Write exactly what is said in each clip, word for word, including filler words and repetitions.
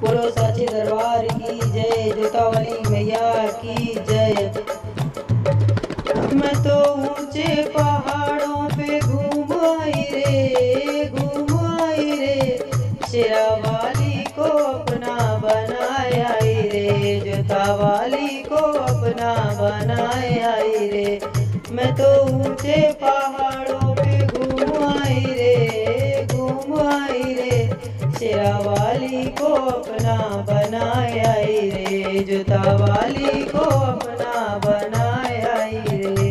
बोलो साचे दरबार की जय, जोता वाली मैया की जय। मैं तो ऊंचे पहाड़ों पे घूम आई रे, घूम आई रे, शेरा वाली को अपना बनाया आई रे, जोता वाली को अपना बनाया आई रे। मैं तो ऊंचे पहाड़ों पे घूम आई रे, घूम आई रे, शेरा वाली को अपना बनाया आई रे, जोता वाली को अपना बनाया आई रे।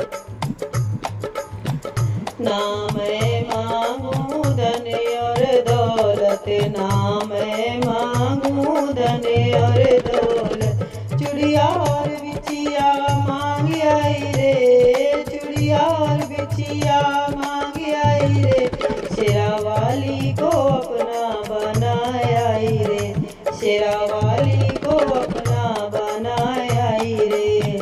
ना मैं मांगू धन और दौलत, ना मैं मांगू धन और दौलत, चुड़िया और बिछिया मांग आई रे, चुड़िया और बिछिया मांग आई रे, शेरा वाली को अपना बनाया आई रे, शेरा वाली को अपना बनाया आई रे।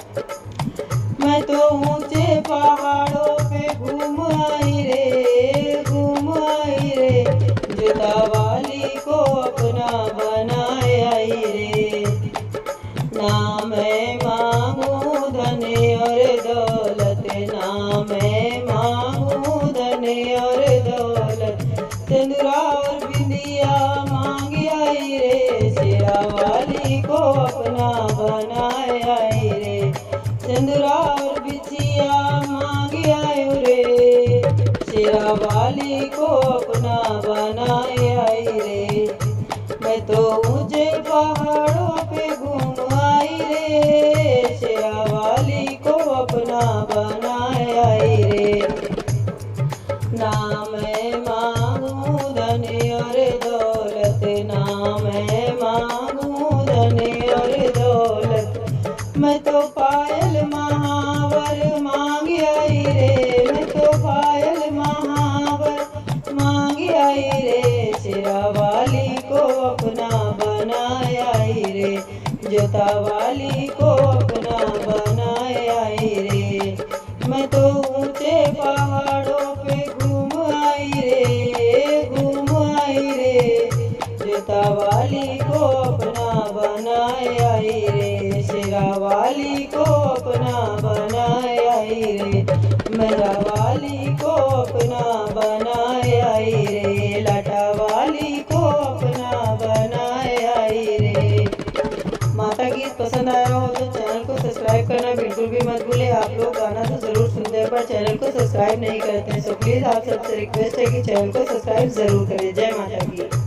मैं तो ऊंचे पहाड़ों पे घूम आई रे, घूम आई रे, जोता वाली को अपना बनाया आई रे। ना मैं मांगू धन और दौलत, ना मैं मांगू धन और दौलत, सिंदूरा और बिंदिया मांग आई रे, शेरा वाली को अपना बनाया आई रे, सिंदूरा और बिछिया मांग आई रे, शेरा वाली को अपना बनाया आई रे। मैं तो ऊंचे पहाड़ों पे घूम आई रे, शेरा वाली को अपना बनाया आई रे। ना मैं मांगू धन और दौलत, ना मैं मांगू धन और दौलत, मैं तो पायल महावर मांग आई रे, मैं तो पायल महावर मांग आई रे, शेरा वाली को अपना बनाया आई रे, जोता वाली को अपना बनाया आई रे। मैं तो ऊंचे पहाड़ों पे घूम आई रे, घूम आई रे, जोता वाली को अपना बनाया आई रे, शेरा वाली को अपना बनाया आई रे, मेरा वाली को अपना बनाया आई रे, लाटा वाली को अपना बनाया आई रे। माता गीत पसंद आया हो तो चैनल को सब्सक्राइब करना बिल्कुल भी मत भूले। आप लोग गाना तो जरूर सुनते हैं पर चैनल को सब्सक्राइब नहीं करते हैं, सो प्लीज़ आप सबसे रिक्वेस्ट है कि चैनल को सब्सक्राइब जरूर करें। जय माता की।